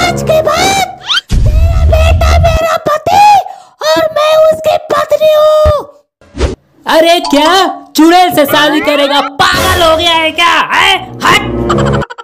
आज के बाद तेरा बेटा मेरा पति और मैं उसकी पत्नी हूँ। अरे क्या चुड़ैल से शादी करेगा? पागल हो गया है क्या? है? हट।